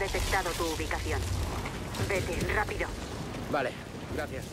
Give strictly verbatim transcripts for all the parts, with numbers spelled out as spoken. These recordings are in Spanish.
detectado tu ubicación. Vete, rápido. Vale, gracias.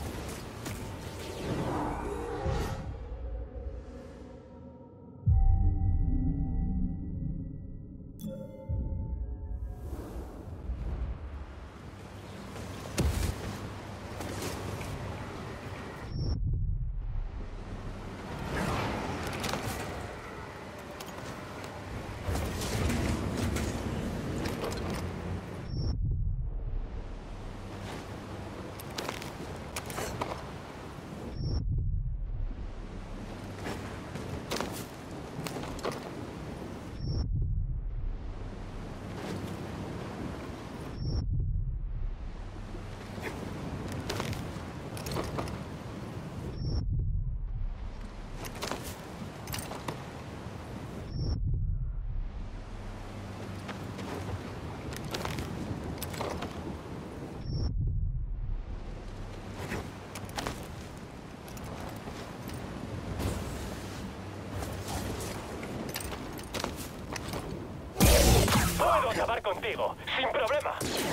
Puedo acabar contigo, sin problema.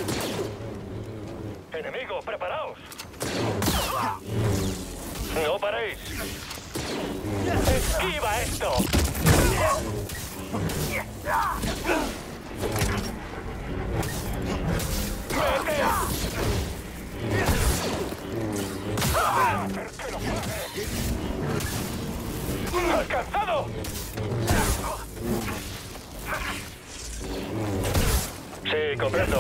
Enemigo, preparaos. No paréis. ¡Esquiva esto! ¡Vete! ¡Alcanzado! Sí, comprendo.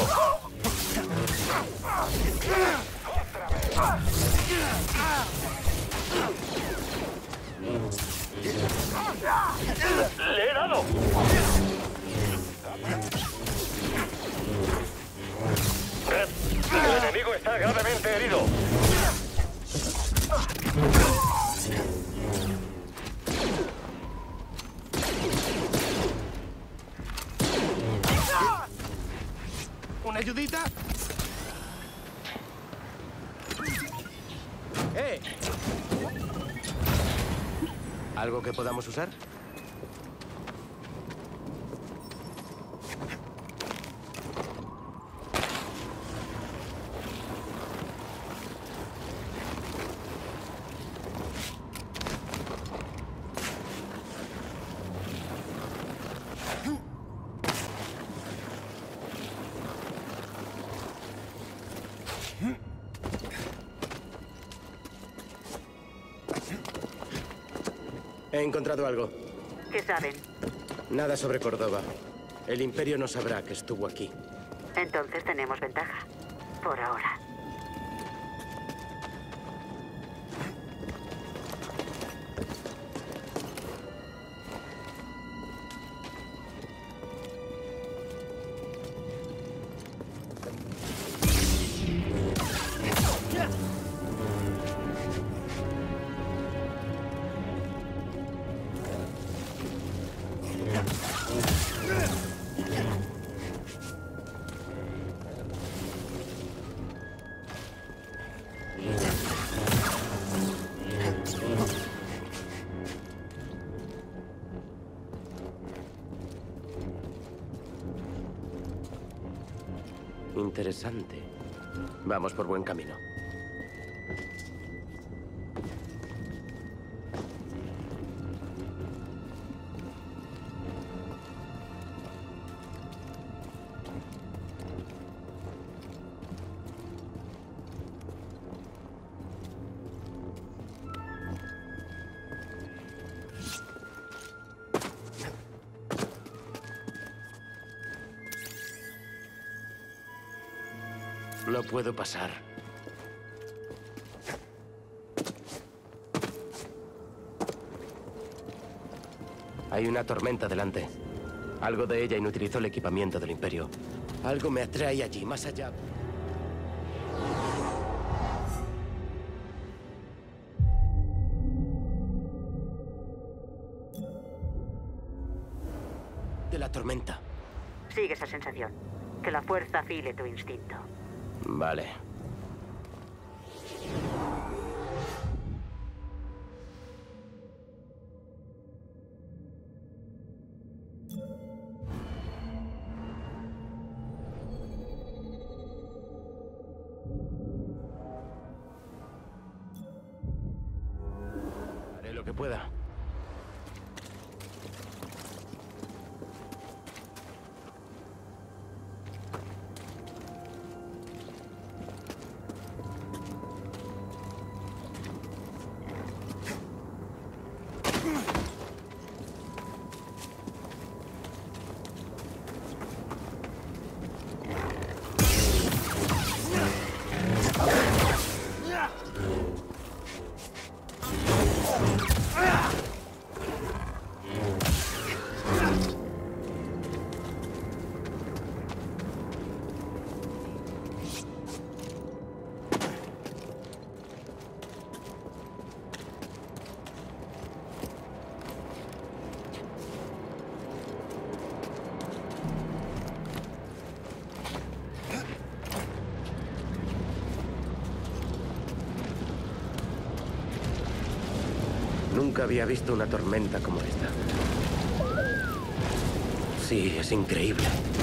¡Le he dado! El enemigo está gravemente herido. ¿Una ayudita? ¡Eh! ¿Algo que podamos usar? He encontrado algo. ¿Qué saben? Nada sobre Córdoba. El Imperio no sabrá que estuvo aquí. Entonces tenemos ventaja. Por ahora. Interesante. Vamos por buen camino. No puedo pasar. Hay una tormenta delante. Algo de ella inutilizó el equipamiento del Imperio. Algo me atrae allí, más allá. De la tormenta. Sigue esa sensación. Que la fuerza afile tu instinto. Vale. que pueda. Nunca había visto una tormenta como esta. Sí, es increíble.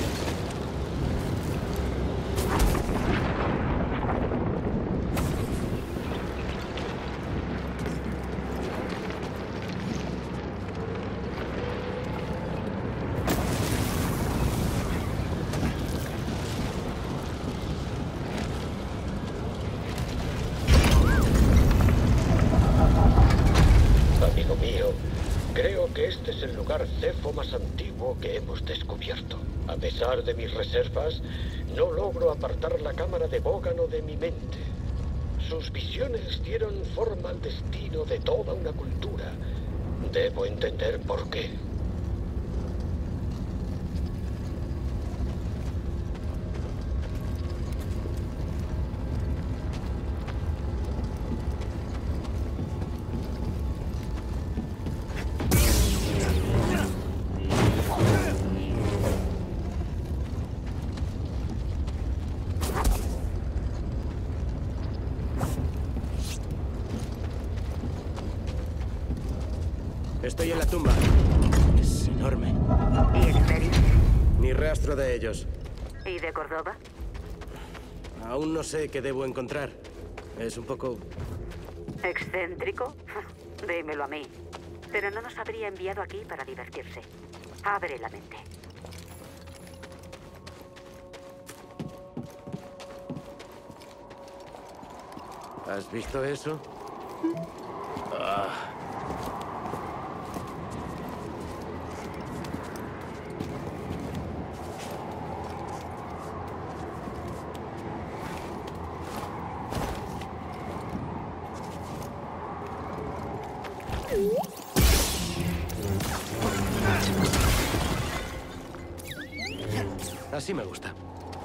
Amigo mío, creo que este es el lugar cefo más antiguo que hemos descubierto. A pesar de mis reservas, no logro apartar la cámara de Bógano de mi mente. Sus visiones dieron forma al destino de toda una cultura. Debo entender por qué. Estoy en la tumba. Es enorme. ¿Y el imperio? Ni rastro de ellos. ¿Y de Córdoba? Aún no sé qué debo encontrar. Es un poco... ¿Excéntrico? Dímelo a mí. Pero no nos habría enviado aquí para divertirse. Abre la mente. ¿Has visto eso? Ah. Así me gusta.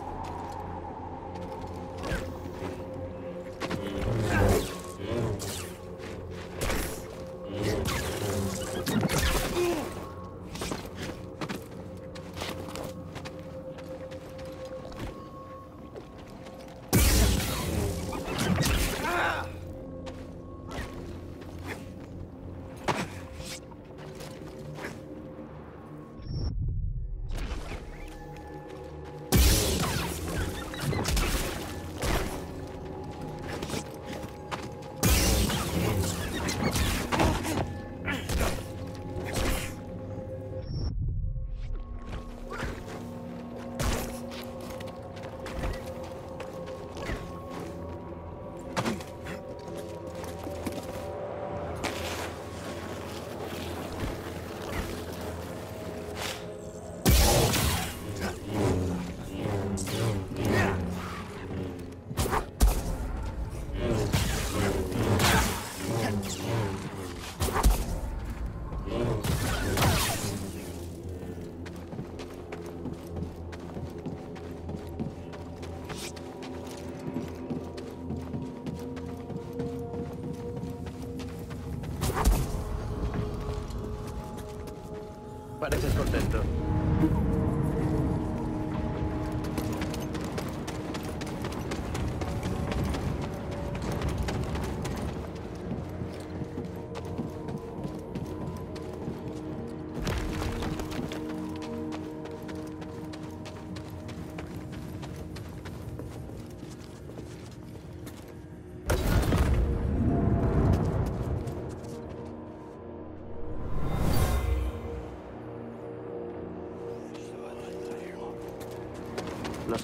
Pareces contento.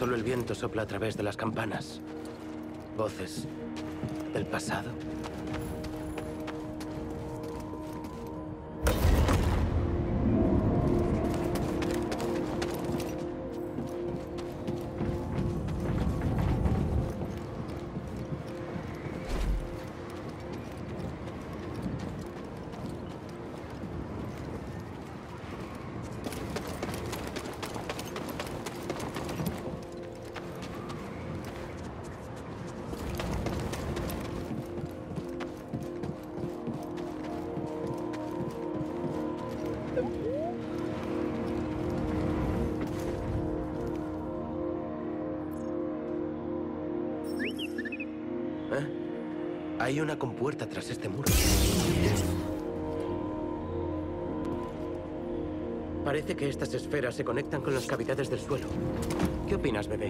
Solo el viento sopla a través de las campanas. Voces del pasado. ¿Eh? Hay una compuerta tras este muro. Parece que estas esferas se conectan con las cavidades del suelo. ¿Qué opinas, bebé?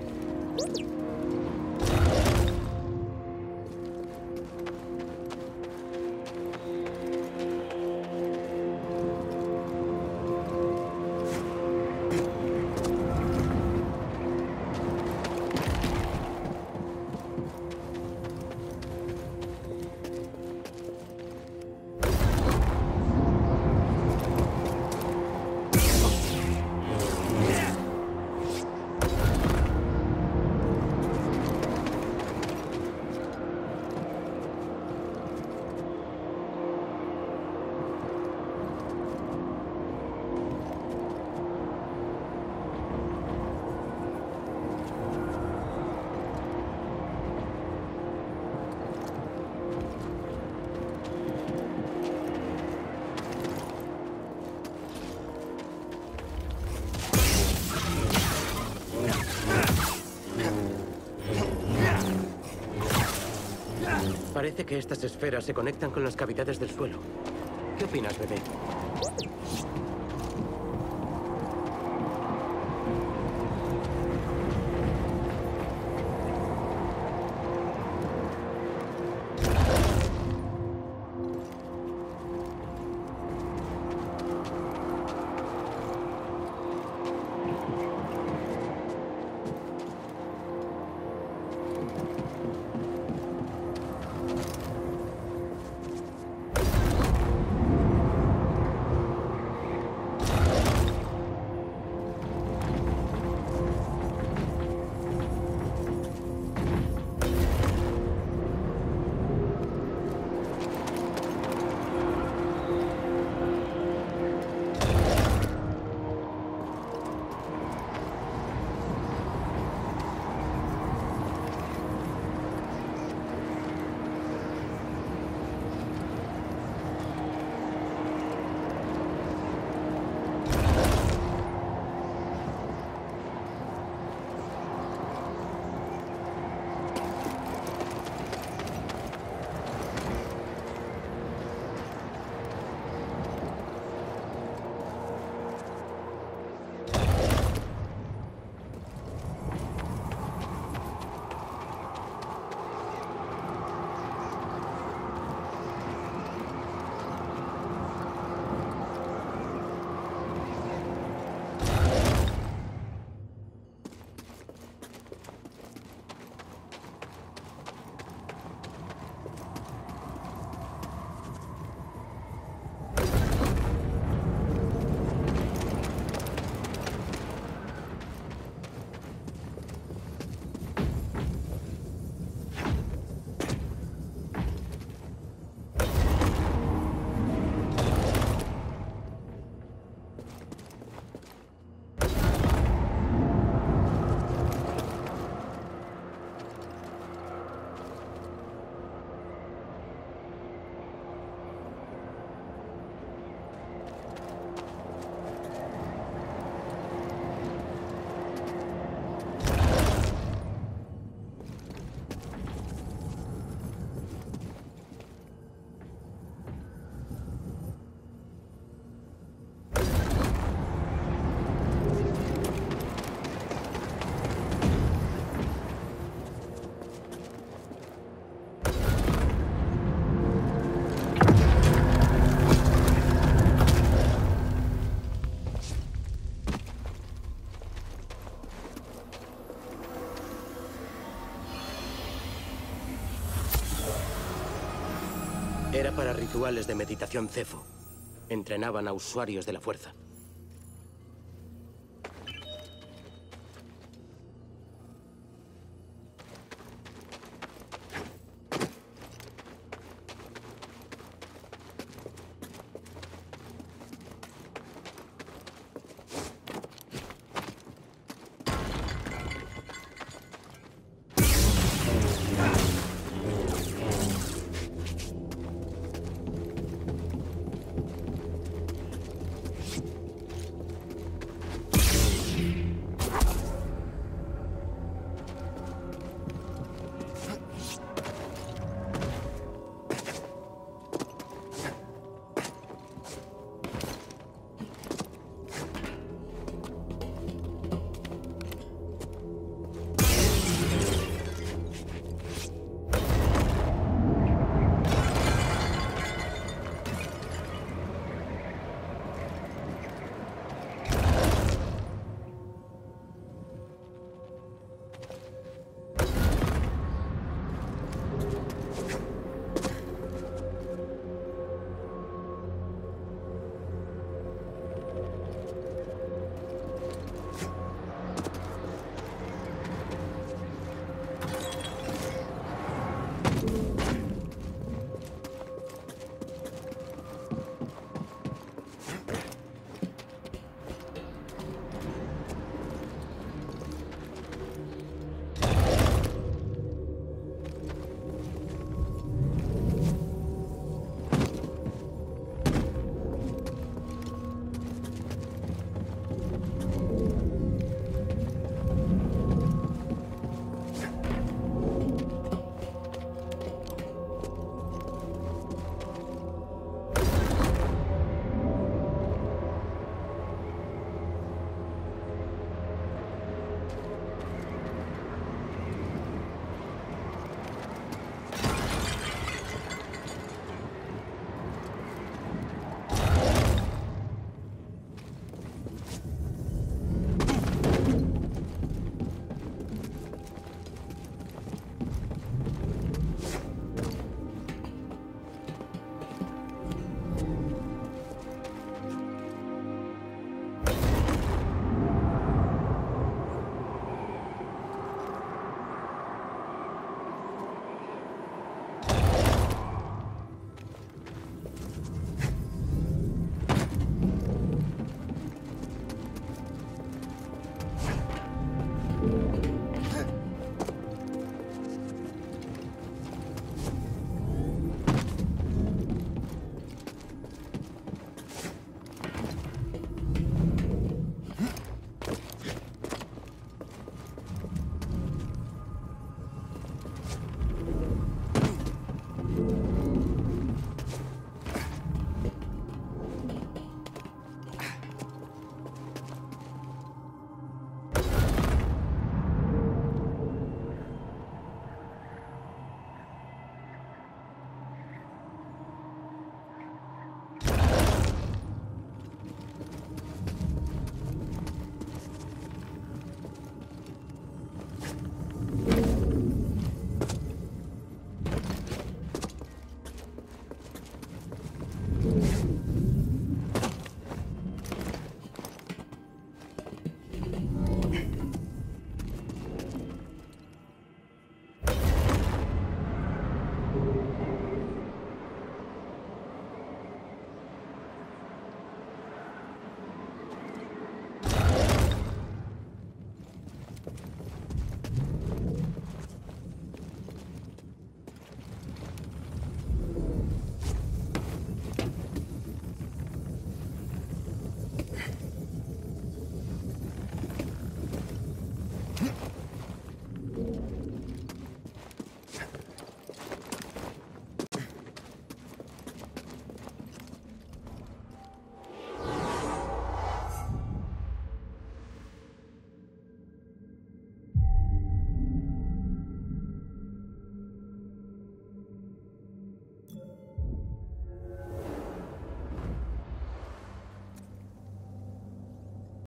Parece que estas esferas se conectan con las cavidades del suelo. ¿Qué opinas, bebé? Era para rituales de meditación Cefo. Entrenaban a usuarios de la fuerza.